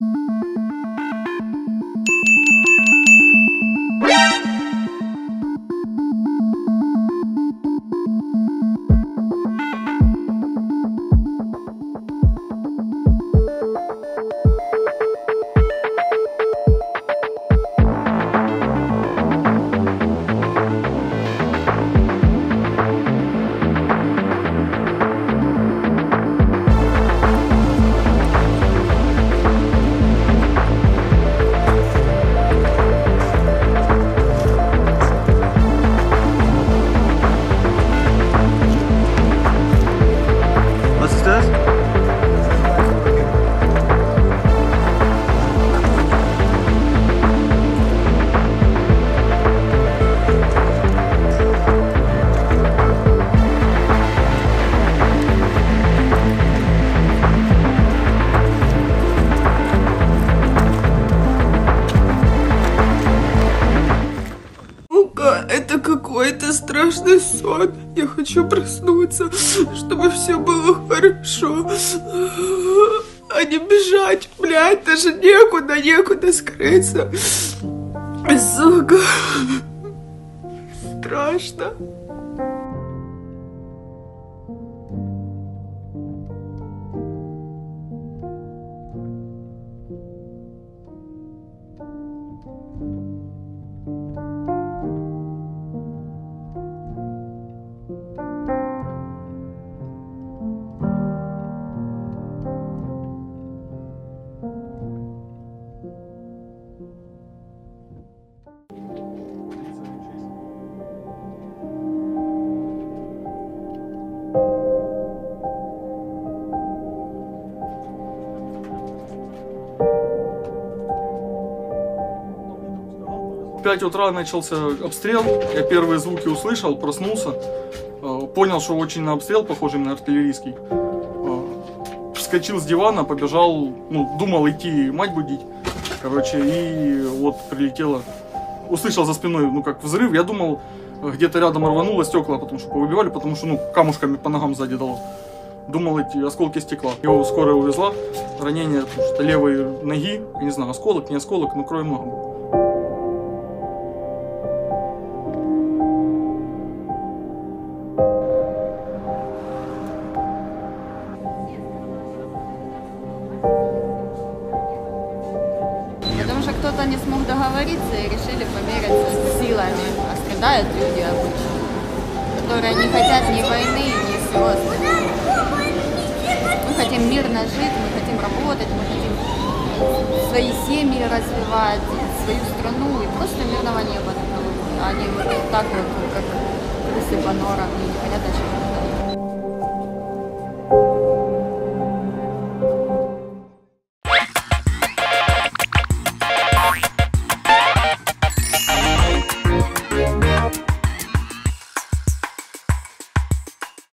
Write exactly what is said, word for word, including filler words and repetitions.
Это какой-то страшный сон. Я хочу проснуться, чтобы все было хорошо. А не бежать, блядь, даже некуда, некуда скрыться. Сука. Страшно. В пять утра начался обстрел, я первые звуки услышал, проснулся, понял, что очень на обстрел, похожий на артиллерийский. Вскочил с дивана, побежал, ну, думал идти мать будить, короче, и вот прилетело, услышал за спиной, ну, как взрыв, я думал, где-то рядом рвануло стекла, потому что повыбивали, потому что, ну, камушками по ногам сзади дало. Думал, эти осколки стекла. Его скорая увезла, ранение, потому что левой ноги, я не знаю, осколок, не осколок, но крови много было. Потому что кто-то не смог договориться и решили помериться силами. А страдают люди обычно, которые не хотят ни войны, ни всего остального. Мы хотим мирно жить, мы хотим работать, мы хотим свои семьи развивать, свою страну и просто мирного неба над головой. А не вот так вот, как крысы по норам, и непонятно чего.